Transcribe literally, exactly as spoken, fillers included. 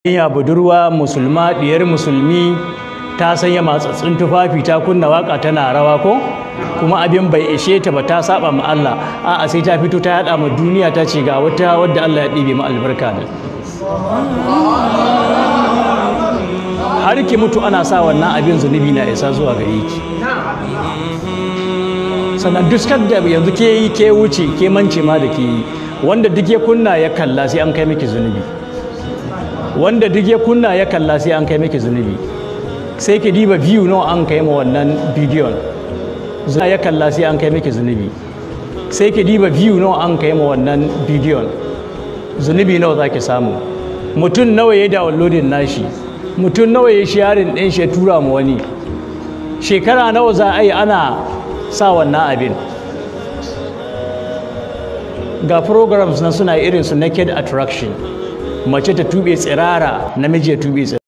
Ya budurwa musulma diyar musulmi ta sanya matsatsin tufafi ta kunna waka tana rawa ko kuma abin bai ishe ta ba ta saba ma Allah a'a sai ta fito ta yada ma duniya ta ce ga wata wadda Allah ya dibe mu albarka ne har ki mutu ana sa wannan abin zunubi na isa zuwa gare ki sannan duskar da yanzu ke yi ke wuce ke mance ma da ke yi wanda duk ya kunna ya kalla sai an kai miki zunubi wanda duk ya kunna ya kalla sai an kai miki zunubi sai ki diba view nawa an kai ma wannan bidiyon zuna ya kalla sai an kai miki zunubi sai ki diba view nawa an kai ma wannan bidiyon zunubi nawa zaki samu mutum nawa ya downloading nashi mutum nawa ya sharing din shi ya tura mu wani shekara nawa za a yi ana sa wannan abin ga programs na suna irin su naked attraction mace ta tube tsirara namiji ya tube tsirara